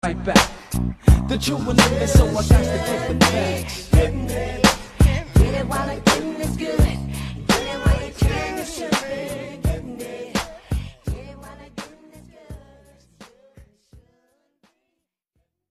right back. The true one is so I got to take the facts.